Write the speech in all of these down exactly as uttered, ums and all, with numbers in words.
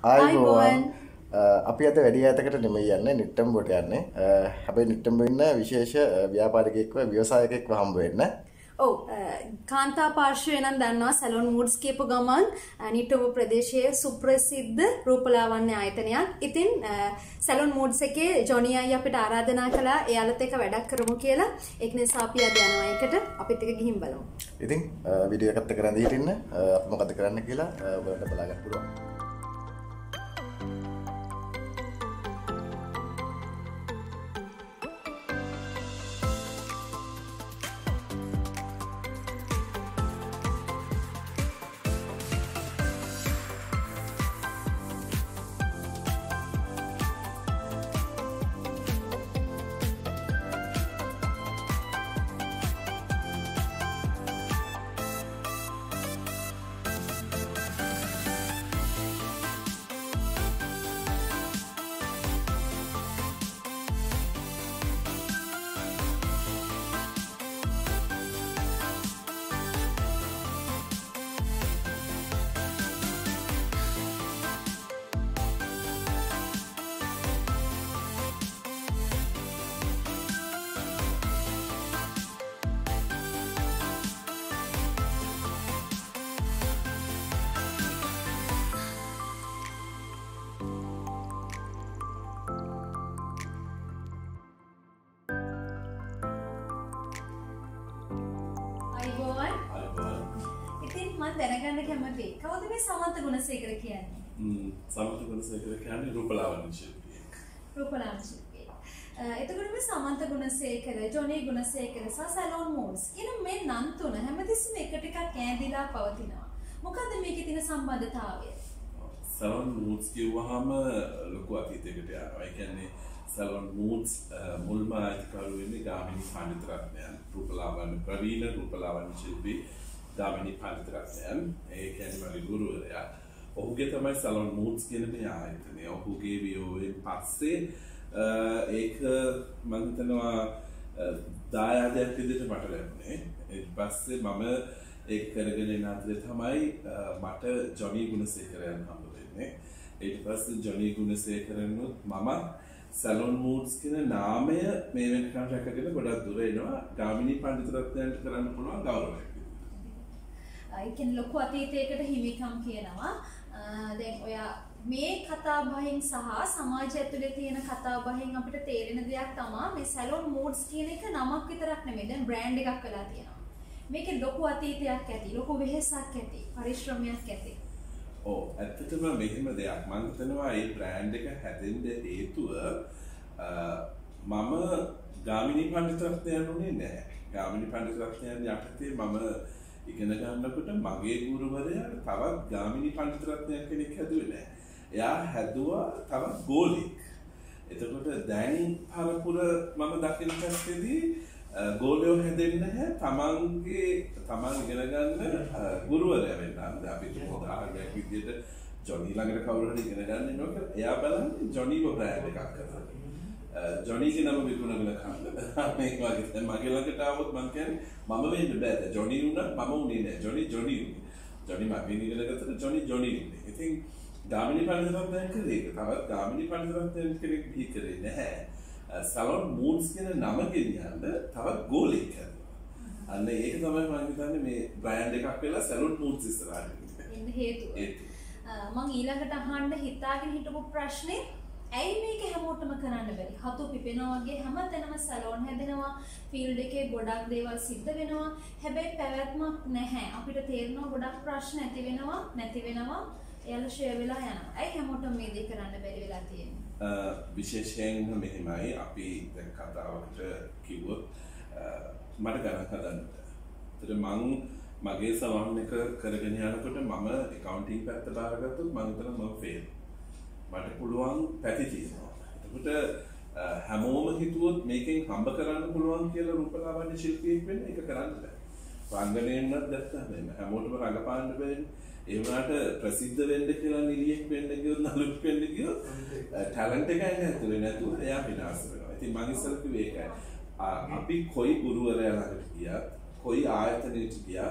ආයිබෝවන් අපි අද වැඩි ඈතකට නෙමෙයි යන්නේ නිට්ටම්බොට යන්නේ. හැබැයි නිට්ටම්බො ඉන්න විශේෂ ව්‍යාපාරිකයෙක්ව ව්‍යවසායකයෙක්ව හම්බ වෙන්න. ඔව් කාන්තා පාර්ශ්වය නම් දන්නවා සැලොන් මූඩ්ස් කියපු ගමන් නිට්ටම්බො ප්‍රදේශයේ සුප්‍රසිද්ධ රූපලාවන්‍ය ආයතනයක්. ඉතින් සැලොන් මූඩ්ස් එකේ ජොනි අයියා අපිට ආරාධනා කළා එයාලත් එක්ක වැඩක් කරමු කියලා. ඒක නිසා අපි අද යනවා ඒකට. අපිත් එක්ක ගිහින් බලමු. ඉතින් වීඩියෝ එකත් එක්ක රැඳී හිටින්න. අපි මොකද කරන්න කියලා ඔයාලට බලා ගන්න පුළුවන්. ඉතින් මම දැනගන්න කැමතියි කවුද මේ සමන්ත ගුණසේකර කියන්නේ? හ්ම් සමන්ත ගුණසේකර කියන්නේ රූපලාවන්‍ය ශිල්පියෙක්. රූපලාවන්‍ය ශිල්පියෙක්. එතකොට මේ සමන්ත ගුණසේකර, ජොනි ගුණසේකර සහ සැලොන් මූඩ්ස් කියන මේ නම් තුන හැමතිස්සෙම එක ටිකක් ඈඳිලා පවතිනවා. මොකද්ද මේකේ තියෙන සම්බන්ධතාවය? සැලොන් මූඩ්ස් කියවහම ලොකු අතීතයකට යනවා. ඒ කියන්නේ සැලොන් මූඩ්ස් මුල්ම අයිතිකරු වෙන්නේ ගාමිණී පඬිතුරත්නයන්. රූපලාවන්‍ය ප්‍රවීණ රූපලාවන්‍ය ශිල්පී ගාමිණී පඬිතුරත්නයන්. ඒ කියන්නේ මගේ ගුරුවරයා. ඔහුගේ තමයි සැලොන් මූඩ්ස් කියන මේ ආයතනය. ඔහුගේ වියෝවෙන් පස්සේ ඒක මම හිතනවා දායාදයක් විදිහට මට ලැබුණේ. ඊට පස්සේ මම ඒක කරගෙන යන අතරේ තමයි මට ජොනි ගුණසේකරයන් හම්බ වෙන්නේ. ඊට පස්සේ ජොනි ගුණසේකරනුත් මම සැලොන් මූඩ්ස් කියන නාමය මේ වෙනකන් රැකගෙන ගොඩක් දුර එනවා. ගාමිණී පඬිතුරත්නයන්ට කරන්න පුළුවන් ගෞරවයක්. ඒ කියන්නේ ලොකු අතීතයකට හිමිකම් කියනවා. දැන් ඔයා මේ කතා බහින් සහ සමාජය ඇතුලේ තියෙන කතා බහින් අපිට තේරෙන දෙයක් තමයි මේ සැලොන් මූඩ්ස් කියන එක නමක් විතරක් නෙමෙයි දැන් බ්‍රෑන්ඩ් එකක් වෙලා තියෙනවා. මේකේ ලොකු අතීතයක් ඇති, ලොකු වෙහෙසක් ඇති, පරිශ්‍රමයක් ඇති. ඔව් ඇත්තටම මෙහෙම දෙයක් මම හිතනවා මේ බ්‍රෑන්ඩ් එක හැදෙන්න හේතුව මම ගාමිණී පඬිතුරත්නයන් උනේ නැහැ. ගාමිණී පඬිතුරත්නයන් යටතේ මම ඉගෙන ගන්නකොට මගේ ගුරුවරයා තවත් ගාමිණී පඬිතුරත්නයන් කෙනෙක් හැදුවේ නැහැ. එයා හැදුවා තවත් ගෝලෙක්. එතකොට දැන් පරපුර මම දකින පැත්තේදී ගෝලයෝ හැදෙන්නේ නැහැ. තමන්ගේ තමන් ඉගෙන ගන්න ගුරුවරයා වෙන්න. අපි උදාහරණයක් විදිහට ජොනි ළඟට කවුරු හරි ඉගෙන ගන්න ඉන්නවා කියලා එයා බලන්නේ ජොනිව බ්‍රෑන්ඩ් එකක් කරනවා. ජොනිගේ නම විකුණගෙන කන්න. මේක වගේ දැන් මගේ ළඟට ආවොත් මම කියන්නේ මම වෙන්න බෑ. ජොනි උනා මම උනේ නෑ. ජොනි ජොනි උනේ. ජොනි මගෙන් ඉගෙන ගත්තට ජොනි ජොනි උනේ. ඉතින් ගාමිණී පඬිතුරත්නයන් කරේ ඒක. තවත් ගාමිණී පඬිතුරත්නයන් කෙනෙක් බිහි කරේ නැහැ. සැලොන් මූඩ්ස් කියන නම ගෙනියන්න තවත් ගෝලෙක් හැදුවා. අන්න ඒක තමයි මම හිතන්නේ මේ බ්‍රෑන්ඩ් එකක් වෙලා සැලොන් මූඩ්ස් ඉස්සරහට එන්න හේතුව. මම ඊළඟට අහන්න හිතාගෙන හිටපු ප්‍රශ්නේ ඇයි මේක හැමෝටම කරන්න බැරි? හතු පිපෙනවා වගේ හැමතැනම සැලොන් හැදෙනවා, ෆීල්ඩ් එකේ ගොඩක් දේවල් සිද්ධ වෙනවා. හැබැයි පැවැත්මක් නැහැ. අපිට තේරෙනවා ගොඩක් ප්‍රශ්න ඇති වෙනවා, නැති වෙනවා. එයාලා ෂෙයා වෙලා යනවා. ඇයි හැමෝටම මේ දේ කරන්න බැරි වෙලා තියෙන්නේ? විශේෂයෙන් මෙහෙමයි අපි දැන් කතාවකට කිව්වොත් මට ගණන් හදන්න. ඒතර මං මගේ සලෝන් එක කරගෙන යනකොට මම accounting පැත්ත බාරගත්තොත් මම හිතනවා මම ෆේල්. මට පුළුවන් පැති තියෙනවා. එතකොට හැමෝම හිතුවොත් මේකෙන් හම්බ කරන්න පුළුවන් කියලා රූපලාවන්‍ය ශිල්පියෙක් වෙන්න ඒක කරන්න බෑ. රංගනයෙන්වත් දැක්කම හැමෝටම රඟපාන්න බෑනේ. ඒ වුණාට ප්‍රසිද්ධ වෙන්න කියලා නිලියෙක් වෙන්න ගියොත් නළුවෙක් වෙන්න ගියොත් ටැලන්ට් එකයි නැතුනේ නැතුව එයා විනාශ වෙනවා. ඉතින් මම ඉස්සර කිව්වේ ඒකයි. අපි කොයි ගුරුවරයා ළඟට ගියත් කොයි ආයතනයකට ගියත්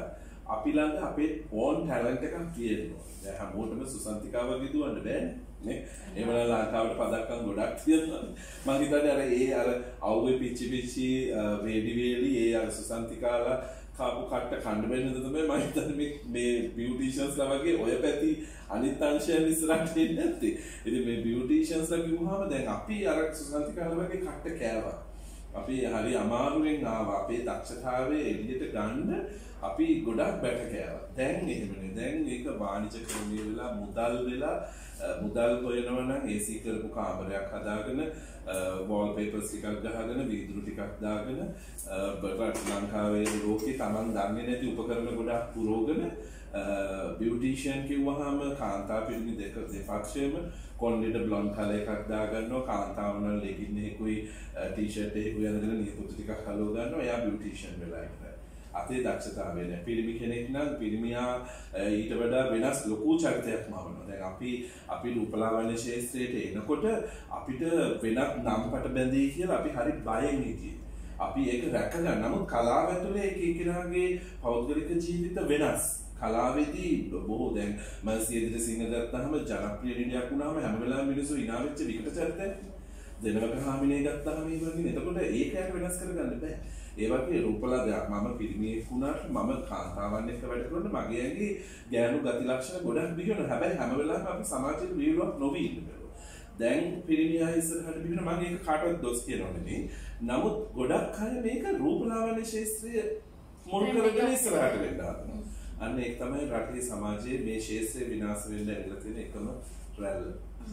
අපි ළඟ අපේ ඕන් ටැලන්ට් එකක් තියෙනවා. දැන් හැමෝටම සුසන්තිකා වගේ දුවන්න බෑනේ. නේ? ඒ වල ලංකාවට පදක්කම් ගොඩක් තියෙනවා. මම හිතන්නේ අර ඒ අර අවුවේ පිච්චි පිච්චි වේඩි වේලි ඒ අර සුසන්තිකාලා කාපු කට්ට කන්න බැන්නද තමයි මම හිතන්නේ මේ මේ බියුටිෂියන්ස්ලා වගේ ඔය පැති අනිත් අංශයන් ඉස්සරහට එන්නේ නැත්තේ. ඉතින් මේ බියුටිෂියන්ස්ලා කිව්වහම දැන් අපි අර සුසන්තිකාලා වගේ කට්ට කෑවා. අපි හරි අමාරුවෙන් ආවා. අපේ දක්ෂතාවය එළියට ගන්න අපි ගොඩක් බැට කෑවා. දැන් එහෙමනේ. දැන් මේක වාණිජ ක්‍රමයේ වෙලා මුදල් වෙලා මුදල් හොයනවා නම් ඒ සී කරපු කාමරයක් හදාගෙන වෝල් පේපර්ස් ටිකක් ගහගෙන වීදුරු ටිකක් දාගෙන බට ලංකාවේ ලෝකේ Taman දන්නේ නැති උපකරණ ගොඩක් පුරවගෙන බියුටිෂියන් කිව්වහම කාන්තා පිරිමි දෙක දෙපක්ෂයේම කොණ්ඩෙට බ්ලොන්ඩ් කලර් එකක් දාගන්නවා කාන්තාව නම් ලෙගින් එකකුයි ටී-ෂර්ට් එකකුයි අඳගෙන නියපොතු ටිකක් හලව ගන්නවා එයා බියුටිෂියන් වෙලා ඉවරයි. අතේ දක්ෂතාවය නැහැ. පිරිමි කෙනෙක් නම් පිරිමියා ඊට වඩා වෙනස් ලොකු චරිතයක් මවනවා. දැන් අපි අපි රූපලාවන්‍ය ශාස්ත්‍රයට එනකොට අපිට වෙනත් නම්පට බැඳී කියලා අපි හරි බයෙන් හිටියේ. අපි ඒක රැක ගන්න. නමුත් කලාව ඇතුලේ එක එක්කෙනාගේ පෞද්ගලික ජීවිත වෙනස්. කලාවේදී බොහෝ දැන් මම සියදිට සිංහ ගත්තාම ජනප්‍රිය නිලියක් වුණාම හැම වෙලාවෙම මිනිස්සු hina වෙච්ච විකට චරිතයක්. දෙනවක හාමිනේ ගත්තාම ඒ වගේ. එතකොට ඒක යට වෙනස් කරගන්න බෑ. ඒ වගේ රූපලාදයක් මම පිරිමියෙක් වුණාට මම කාන්තාවන් එක්ක වැඩ කරනකොට මගේ ඇඟේ ගෑනු ගති ලක්ෂණ ගොඩක් බිහිවෙනවා. හැබැයි හැම වෙලාවෙම අපි සමාජයේ විරුවක් නොවි ඉන්නවා. දැන් පිරිමියා ඉස්සරහට බිහිවෙන මම ඒක කාටවත් දොස් කියනව නෙමෙයි. නමුත් ගොඩක් අය මේක රූපලාවන්‍ය ශාස්ත්‍රය මුල් කරගෙන ඉස්සරහට වෙන්න හදනවා. අන්න ඒක තමයි රටේ සමාජයේ මේ ශාස්ත්‍රය විනාශ වෙන්න ඇවිල්ලා තියෙන එකම රැල්ල.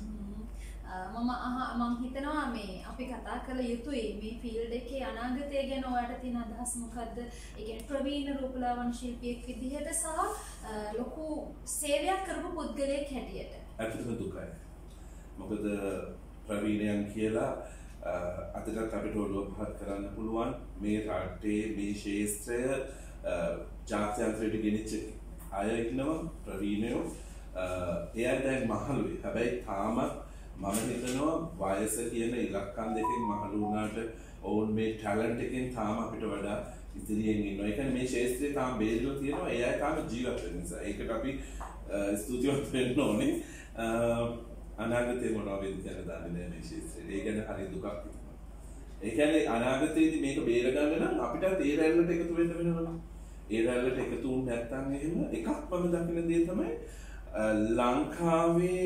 මම මම හිතනවා මේ අපි කතා කළ යුතුයි මේ ෆීල්ඩ් එකේ අනාගතය ගැන ඔයාලට තියෙන අදහස් මොකද්ද? ඒ කියන්නේ ප්‍රවීණ රූපලාවන්‍ය ශිල්පියෙක් විදිහට සහ ලොකු සේවයක් කරපු පුද්ගලයෙක් හැටියට. ඇත්තටම දුකයි. මොකද ප්‍රවීණයන් කියලා අදටත් අපිට ඔලුව පහත් කරන්න පුළුවන් මේ රටේ මේ ශාස්ත්‍රය ජාත්‍යන්තරයට ගෙනිච්ච අය ඉන්නවා ප්‍රවීණයෝ. එයා දැන් මහලුයි. හැබැයි තාමත් මම හිතනවා වයස කියන ඉලක්කම් දෙකෙන් මහලු වුණාට ඔවුන් මේ ටැලන්ට් එකෙන් තාම අපිට වඩා ඉදිරියෙන් ඉන්නවා. ඒ කියන්නේ මේ ශාස්ත්‍රයේ තාම බේරලා තියෙනවා. එයා තාම ජීවත් වෙන නිසා. ඒකට අපි ස්තුතිවන්ත වෙන්න ඕනේ. අනාගතේ මොනවා වෙයිද කියලා දන්නේ නැහැ මේ ශාස්ත්‍රයේ. ඒ කියන්නේ හරි දුකක් තිබුණා. ඒ කියන්නේ අනාගතයේදී මේක බේර ගන්න නම් අපිට ඒ රැල්ලට එකතු වෙන්න වෙනවා. ඒ රැල්ලට එකතු වුන් නැත්නම් එහෙම එකක් මම දකින දේ තමයි ලංකාවේ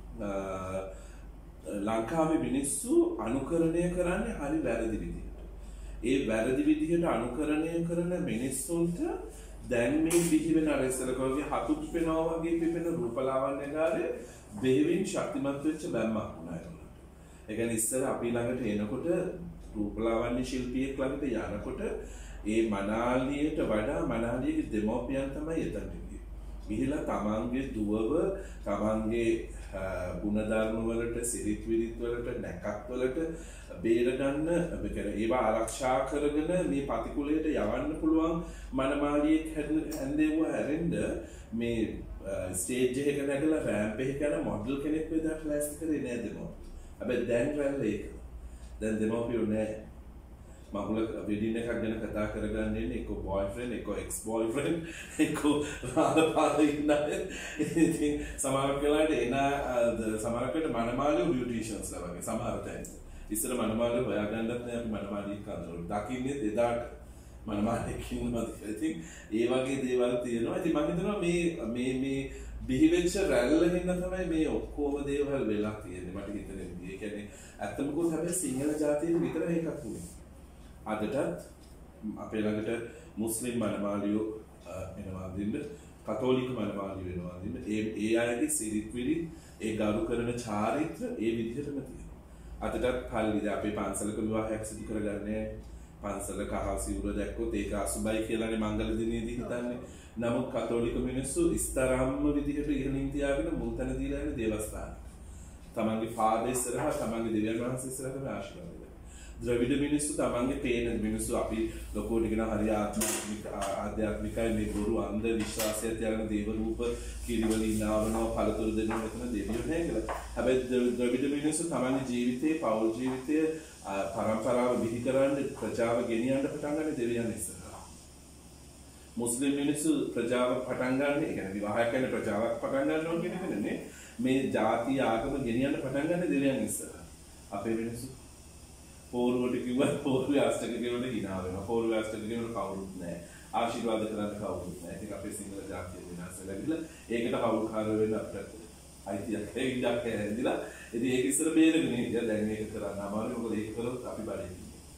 ලංකාවේ මිනිස්සු අනුකරණය කරන්නේ හරි වැරදි විදිහට. ඒ වැරදි විදිහට අනුකරණය කරන මිනිස්සුන්ට දැන් මේ බිහි වෙන අර ඉස්සරකෝගේ හතුක් වෙනවා වගේ පිපෙන රූපලාවන්‍යකාරය දෙවියන් ශක්තිමත් වෙච්ච බැම්මක් වුණා ඒගොල්ලන්ට. ඒ කියන්නේ ඉස්සර අපි ළඟට එනකොට රූපලාවන්‍ය ශිල්පියෙක් ළඟට යනකොට ඒ මනාලියට වඩා මනාලියගේ දෙමෝපියන් තමයි එතනට ගියේ. ගිහිලා තමන්ගේ දුවව තමන්ගේ ගුණධර්ම වලට සිරිත් විරිත් වලට නැකත් වලට බේර ගන්න ඒවා ආරක්ෂා කරගෙන මේ පතිකුලයට යවන්න පුළුවන් මනමාලියෙක් හැන්දේව හැරෙන්න මේ ස්ටේජ් එකක නැගලා රෑම්ප් එකක යන මොඩල් කෙනෙක් වෙදලා ක්ලාස් කරේ නෑ දෙමෝ. හැබැයි දැන් රැල්ල ඒක. දැන් දෙමෝපියෝ නෑ. මහුල වෙඩින් එකක් ගැන කතා කරගන්න ඉන්නේ එක්ක බොයිෆ්‍රෙන්ඩ් එක්ක එක්ස් බොයිෆ්‍රෙන්ඩ් එක්ක රාලපාල ඉන්නයි. ඉතින් සමහර වෙලාවට එන සමහරකට මනමාලියෝ බියුටිෂියන්ස්ලා වගේ සමහර තැන්. ඉස්සර මනමාලියෝ හොයාගන්නත් නෑ අපි මනමාලියෙක් කන්දරවල. දකින්නේ එදාට මනමාලියෙක් ඉන්නවද කියලා. ඉතින් ඒ වගේ දේවල් තියෙනවා. ඉතින් මම හිතනවා මේ මේ මේ බිහිවෙච්ච රැල්ලකින් තමයි මේ ඔක්කොම දේවල් වෙලා තියෙන්නේ මට හිතෙන්නේ. ඒ කියන්නේ ඇත්තම කොහොමද හැබැයි සිංහල ජාතියේ විතරයි එකක් වුනේ. අදටත් අපේ ළඟට මුස්ලිම් මනමාලියෝ එනවා දින්න කතෝලික මනමාලියෝ එනවා දින්න ඒ ඒ අයගේ සිරිත් විරිත් ඒ ගරු කරන චාරිත්‍ර ඒ විදිහටම තියෙනවා. අදටත් කල්ලිද අපේ පන්සලක විවාහයක් සිදු කරගන්නේ පන්සල කහ සිවුර දැක්කොත් ඒක අසුබයි කියලානේ මංගල දිනේදී හිතන්නේ. නමුත් කතෝලික මිනිස්සු ඉස්තරම්ම විදිහට ඉහළින් තියාගෙන මුල් තැන දීලා යන දේවස්ථාන. තමන්ගේ පාදේ ඉස්සරහා තමන්ගේ දෙවියන් වහන්සේ ඉස්සරහා ආශිර්වාද ද්‍රවිඩ මිනිස්සු තමන්ගේ පේන මිනිස්සු අපි ලොකෝට කියන හරි ආත්මික ආධ්‍යාත්මිකයි මේ බොරු අන්ධ විශ්වාසය තියන දේව රූප කිරිවලින් නාවනවා පළතුරු දෙනවා මෙතන දෙවියෝ නැහැ කියලා. හැබැයි ද්‍රවිඩ මිනිස්සු තමන්ගේ ජීවිතේ පෞල් ජීවිතය පරම්පරාව බිහි කරන්න ප්‍රජාව ගෙනියන්න පටන් ගන්න දෙවියන් ඉස්සරහා. මුස්ලිම් මිනිස්සු ප්‍රජාවක් පටන් ගන්න, ඒ කියන්නේ විවාහයක් කරන ප්‍රජාවක් පටන් ගන්නවා කියන එක නෙමෙයි. මේ ಜಾති ආගම ගෙනියන්න පටන් ගන්න දෙවියන් ඉස්සර. අපේ මිනිස්සු පොරුවට කිව්වා පොරුවේ අෂ්ටක කියනකොට hina වෙනවා. පොරුවේ අෂ්ටක කියනකොට කවුරුත් නැහැ. ආශිර්වාද කරන්න කවුරුත් නැහැ. ඒක අපේ සිංහල ජාතිය වෙනස් වෙලා ගිහලා ඒකට කවුරුකාර වෙන්න අපිට අයිතියක් ඒ ඉඩක් හැදිලා. ඉතින් ඒක ඉස්සර බේරගෙන ඉඳලා දැන් මේක කරන්න අමාරුයි. මොකද ඒක කරොත් අපි බඩේ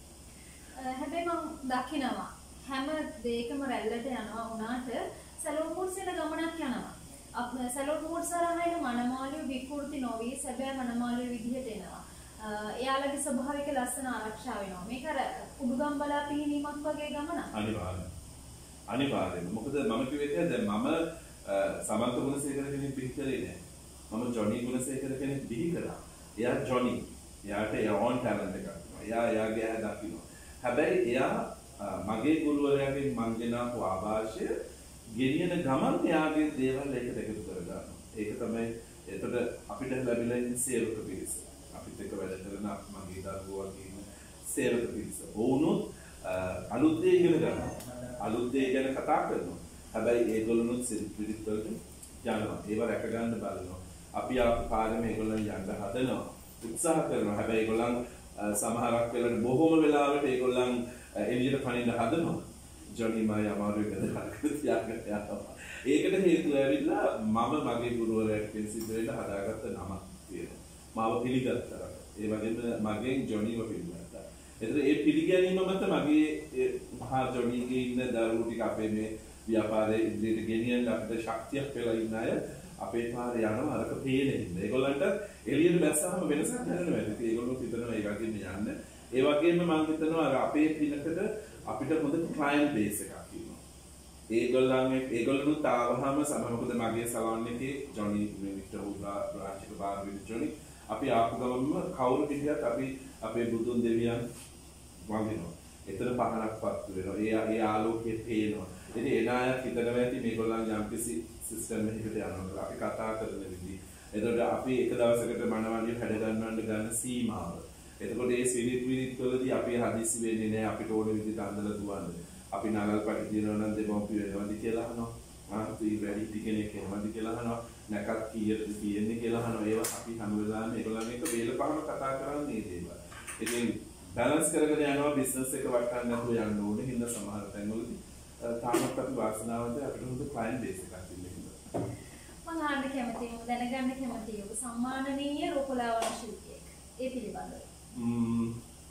ඉන්නේ. හැබැයි මම දකිනවා හැම දෙයකම රැල්ලට යනවා වුණාට සැලෝන් මූඩ්ස් එක ගමනක් යනවා. අප සැලෝන් මූඩ්ස් වලහයින මනමාලිය විකෘති නොවි සැබෑ මනමාලිය විදිහට එනවා. එයාලගේ ස්වභාවික ලස්සන ආරක්ෂා වෙනවා. මේක අර උඩුගම් බලා පිහිනීමක් වගේ ගමනක්. අනිවාර්යයෙන්. අනිවාර්යයෙන්. මොකද මම කිව්වේ දැන් මම සමන්ත ගුණසේකර කෙනෙක් බිහි කරේ නෑ. මම ජොනි ගුණසේකර කෙනෙක් බිහි කරා. එයා ජොනි. එයාට එයා ඕන් ටැලන්ට් එකක් තියෙනවා. එයා එයාගේ ඇහ දකින්න. හැබැයි එයා මගේ ගුරුවරයාගෙන් මං ගෙනාපු ආభాෂය ගෙනියන ගමන් එයාගේ දේවල් එකට එකතු කරගන්නවා. ඒක තමයි එතකොට අපිට ලැබිලා ඉන්න සේවක පිරිස. අපිත් එක්ක වැඩ කරන මගේ දරුවෝ වගේ සේවක පිරිස. වුණොත් අලුත් දේ ඉගෙන ගන්නවා. අලුත් දේ ගැන කතා කරනවා. හැබැයි ඒගොල්ලොනුත් සිරිත් වලට යනවා. ඒව රැක ගන්න බලනවා. අපි ආපු පාරේ මේගොල්ලන් යන්න හදනවා. උත්සාහ කරනවා. හැබැයි ඒගොල්ලන් සමහරක් වෙලාවට බොහොම වෙලාවට ඒගොල්ලන් එළියට පනින්න හදනවා. ජොනි මායි අමාරුයි බදලා තියාගෙන යනවා. ඒකට හේතුව ඇවිල්ලා මම මගේ ගුරුවරයාට පිළිසිදු වෙන්න හදාගත්ත නමක් තියෙනවා. මාව පිළිගත්තා. ඒ වගේම මගෙන් ජොනිව පිළිගත්තා. ඒතර ඒ පිළිගැනීම මත මගේ මහා ජොනිගේ ඉන්න දරුවෝ ටික අපේ මේ ව්‍යාපාරයේ ඉදිරියට ගෙනියන්න අපිට ශක්තියක් වෙලා ඉන්න අය අපේ පාරේ යනවා අරක පේන්නේ ඉන්න. ඒගොල්ලන්ට එළියට බැස්සම වෙනසක් දැනෙනවා. ඉතින් ඒගොල්ලෝ හිතනවා ඒ වගේම යන්න. ඒ වගේම මම හිතනවා අර අපේ පිනකට අපිට හොඳ ක්ලයන්ට් බේස් එකක් තියෙනවා. ඒගොල්ලන් ඒගොල්ලෝ තාවහම සමහර මොකද මගේ සලෝන් එකේ ජොනි මිනිස්ටර් උදා බ්‍රාන්ච් එක බාර වෙන ජොනි අපි ආපු ගමන්ම කවුරු කිව්වත් අපි අපේ බුදුන් දෙවියන් වඳිනවා. එතන පහනක් පත්තු වෙනවා. ඒ ඒ ආලෝකයේ පේනවා. ඉතින් එන අය හිතනවා ඇති මේගොල්ලන් යම්කිසි සිස්ටම් එකකට යනවා. අපි කතා කරන විදිහ. එතකොට අපි එක දවසකට මනවලිය හැඩ ගන්නවන්න ගන්න සීමාව. එතකොට ඒ සිරිත් විරිත් වලදී අපි හදිසි වෙන්නේ නැහැ අපිට ඕන විදිහට අඳලා දුවන්න. අපි නාගල් පටි දිනනවා නම් දෙමව්පිය වෙනවද කියලා අහනවා. ආන්ති වැඩි කෙනෙක් වෙනවද කියලා අහනවා. නැකත් කීයද කියන්නේ කියලා අහනවා. ඒවා අපි හැම වෙලාවෙම ඒගොල්ලන් එක්ක වේලපහම කතා කරන්නේ මේ දේවල්. ඉතින් බැලන්ස් කරගෙන යනවා බිස්නස් එක වටන්න නැතුව යන්න ඕනේ. හින්දා සමහර තැන්වලදී තාමත් අපි වාසනාවන්ත අපිට හොඳ ක්ලයන්ට් බේස් එකක් තියෙනවා. මම අහන්න කැමතියි දැනගන්න කැමතියි ඔබ සම්මානනීය රූපලාවන්‍ය ශිල්පියෙක්. ඒ පිළිබඳව. ම්ම්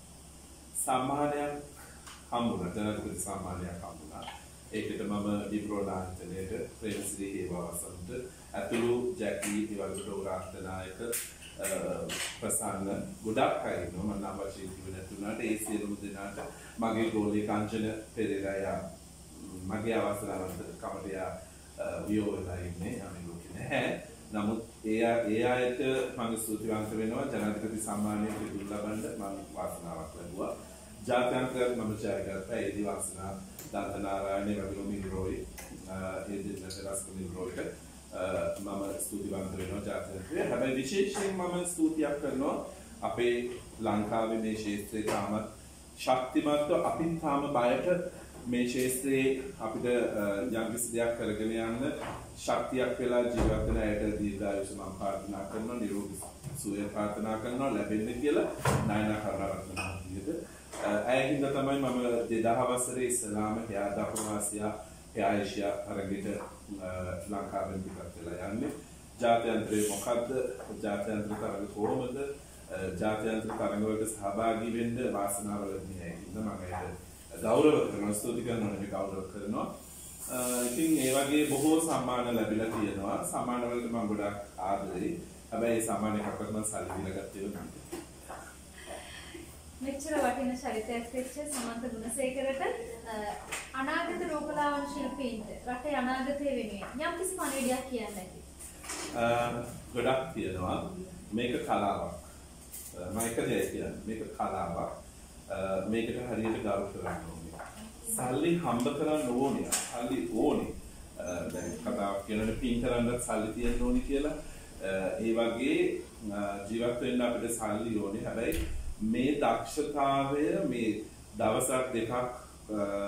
සම්මානයක් හම්බුණා. ජනාධිපති සම්මානයක් හම්බුණා. ඒකට මම ඩිප්‍රෝලාන්තනේට ප්‍රේමසිරි හේවාසන්ට අතුළු ජැකි ඉවල්ට උරාස්තනායක ප්‍රසන්න ගොඩක් අය ඉන්නවා. මම නම් වශයෙන් කිව්ව නැතුණාට ඒ සියලුම දෙනාට මගේ ගෝලී කාංචන පෙරේරා මගේ අවසරවන්ත කමඩියා වියෝ වෙලා ඉන්නේ අනිලෝකේ නැහැ. නමුත් ඒ ඒ අයට මම ස්තුතිවන්ත වෙනවා. ජනාධිපති සම්මානය පිළිතුරු ලබන්න මම වාසනාවක් ලැබුවා. ජාත්‍යන්තර මම ජයගත්තා. ඒ දිවාසනා දන්තනාරායන වගේම මිරෝයි ඒ දෙන්නට රස්කුලි මිරෝයිට මම ස්තුතිවන්ත වෙනවා ජාත්‍යන්තරේ. හැබැයි විශේෂයෙන් මම ස්තුතියක් කරනවා අපේ ලංකාවේ මේ ක්ෂේත්‍රයේ තාමත් ශක්තිමත්ව අපි තාම බයට මේ ක්ෂේත්‍රයේ අපිට යම්කිසි දෙයක් කරගෙන යන්න ශක්තියක් වෙලා ජීවත් වෙන අයට දීර්ඝායුෂ මම ප්‍රාර්ථනා කරනවා. නිරෝගී සුවය ප්‍රාර්ථනා කරනවා ලැබෙන්න කියලා නයනා කරවරත්න මහත්මියට. ඇයින්ද තමයි මම දෙදහ වසරේ ඉස්ලාම එයා දකුණු ආසියා එයා ඒෂියා අරගෙට ලංකාවෙන් පිටත් වෙලා යන්නේ. ජාත්‍යන්තරේ මොකද්ද? ජාත්‍යන්තර තරඟ කොහොමද? ජාත්‍යන්තර තරඟ වලට සහභාගී වෙන්න වාසනාව ලැබෙන්නේ නැහැ. මම ඒකට ගෞරව කරනවා, ස්තුති කරනවා, මේ ගෞරව කරනවා. ඉතින් ඒ වගේ බොහෝ සම්මාන ලැබිලා තියෙනවා. සම්මාන වලට මම ගොඩක් ආදරෙයි. හැබැයි ඒ සම්මාන එකක්වත් මම සල්ලි දීලා ගත්තේ නැහැ. මෙච්චර වටින චරිතයක් වෙච්ච සමන්ත ගුණසේකරට අනාගත රූපලාවන්‍ය ශිල්පීන්ට රටේ අනාගතය වෙනුවෙන් යම් කිසි පණිවිඩයක් කියන්න ඇති. ගොඩක් තියෙනවා. මේක කලාවක්. මම එක දෙයක් කියන්නේ. මේක කලාවක්. මේකට හරියට ගරු කරන්න ඕනේ. සල්ලි හම්බ කරන්න ඕනේ. සල්ලි ඕනේ. දැන් කතාවක් කියනනේ පින් කරන්නත් සල්ලි තියෙන්න ඕනේ කියලා. ඒ වගේ ජීවත් වෙන්න අපිට සල්ලි ඕනේ. හැබැයි මේ දක්ෂතාවය මේ දවසක් දෙකක්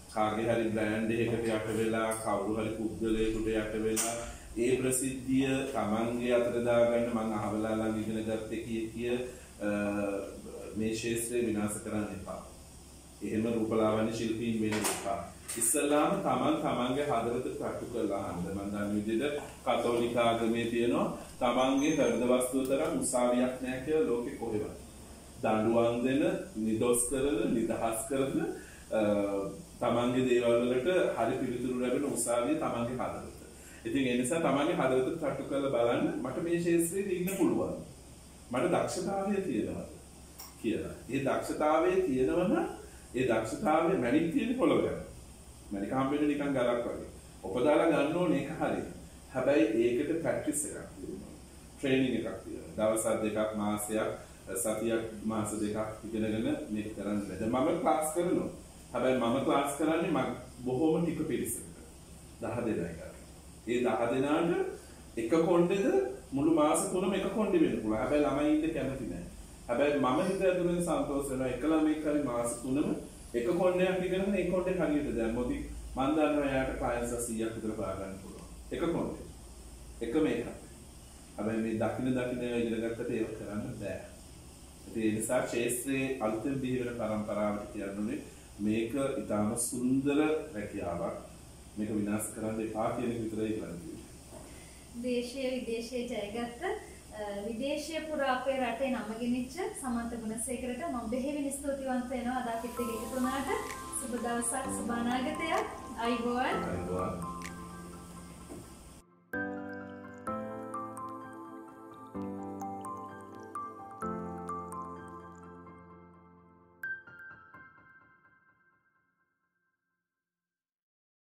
කාගේ හරි බ්‍රෑන්ඩ් එකකට යට වෙලා කවුරු හරි පුද්ගලයෙකුට යට වෙලා ඒ ප්‍රසිද්ධිය තමන්ගේ අතට දාගන්න මම අහවලා ළඟ ඉගෙන ගත්තේ කිය කිය මේ ශාස්ත්‍රය විනාශ කරන්න එපා. එහෙම රූපලාවන්‍ය ශිල්පීන් වෙන්න එපා. ඉස්සල්ලාම තමන් තමන්ගේ හදවත ප්‍රටු කරලා අහන්න. මම දන්න විදිහට කතෝලික ආගමේ තියෙනවා තමන්ගේ හෘද වස්තුව තරම් උසාවියක් නැහැ කියලා ලෝකෙ කොහෙවත්. දඬුවම් දෙන, නිදොස් කරන, නිදහස් කරන තමන්ගේ දේවල් වලට හරි පිළිතුරු ලැබෙන උසාවිය තමන්ගේ හදවත. ඉතින් ඒ නිසා තමන්ගේ හදවත ප්‍රටු කරලා බලන්න මට මේ ශාස්ත්‍රයේ ඉන්න පුළුවන්. මට දක්ෂතාවය තියෙනවා කියලා. ඒ දක්ෂතාවය තියෙනවනම් ඒ දක්ෂතාවය මැණික් තියෙන පොළොව ගන්න. මැණික් හම්බෙන්නේ නිකන් ගලක් වගේ. ඔපදාලා ගන්න ඕනේ ඒක හරියි. හැබැයි ඒකට ප්‍රැක්ටිස් එකක් තියෙනවා. ට්‍රේනින් එකක් තියෙනවා. දවස් දෙකක් මාසයක් සතියක් මාස දෙකක් ඉගෙනගෙන මේක කරන්න බෑ. මම ක්ලාස් කරනවා. හැබැයි මම ක්ලාස් කරන්නේ මම බොහොම ටික පිළිසකට. දහ දෙනයි කරන්නේ. ඒ දහ දෙනාට එක කොණ්ඩෙද මුළු මාස තුනම එක කොණ්ඩෙ වෙන්න පුළුවන්. හැබැයි ළමයි ඉන්න කැමති නෑ. හැබැයි මම හිත ඇතුලෙන් සන්තෝෂ වෙනවා එක ළමෙක් හරි මාස තුනම එක කොණ්ඩයක් ඉගෙනගෙන ඒ කොණ්ඩේ හරියට දැන් මොදි මම දන්නවා එයාට ක්ලයන්ට්ස් සීයක් විතර පා ගන්න පුළුවන්. එක කොණ්ඩේ. එක මේක. හැබැයි මේ දකින්න දකින්න ඉගෙන ගත්තට ඒක කරන්න බෑ. ඒ නිසා ශාස්ත්‍රයේ අලුතෙන් බිහි වෙන පරම්පරාවට කියන්නේ මේක ඊටාම සුන්දර රැකියාවක්. මේක විනාශ කරන්න එපා කියන එක විතරයි කියන්නේ. දේශීය විදේශීය ජයගත්ත විදේශීය පුරා අපේ රටේ නම ගෙනිච්ච සමන්ත ගුණසේකරට මම බෙහෙවින් ස්තුතිවන්ත වෙනවා අද අපිත් එක්ක එකතු වුණාට. සුබ දවසක් සුබ අනාගතයක්. අයිබෝවන්. අයිබෝවන්.